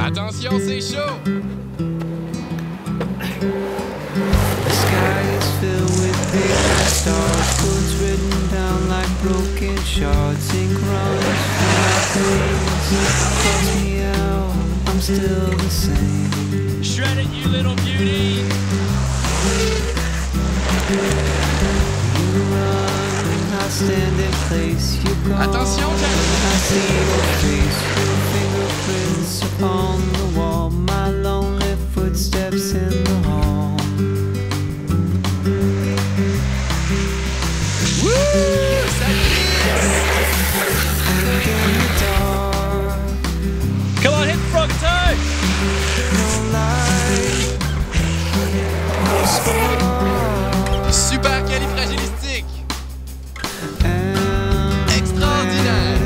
Attention, c'est chaud! The sky is filled with paper stars, words written down like broken shards. Ink runs from my veins, calls me out, I'm still the same. Shred it, you little beauty! You run, I stand in place. You go, Attention, I see your face, your fingerprints upon the wall, my lonely footsteps in the hall. Come on, hit the front toe! Super califragilistique! Extraordinaire!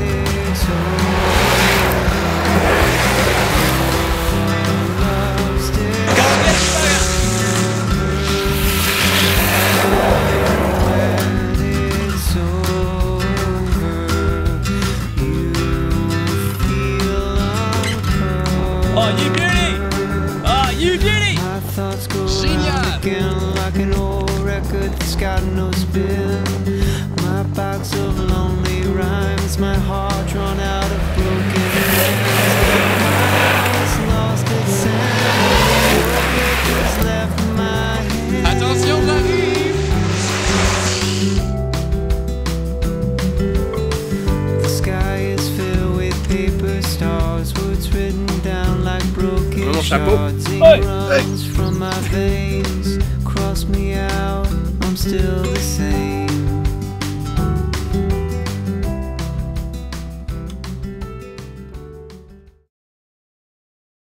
Oh, you beauty! Oh, you beauty! My thoughts go Génial! round again like an old record that's got no spin. My box of lonely rhymes, my heart drawn out of broken lines, lost its sound. It's left my head. Attention, j'arrive! The sky is filled with paper stars, words written down like broken Mon chapeau. shards. Ink Hey, runs from my veins, cross me out, I'm still the same.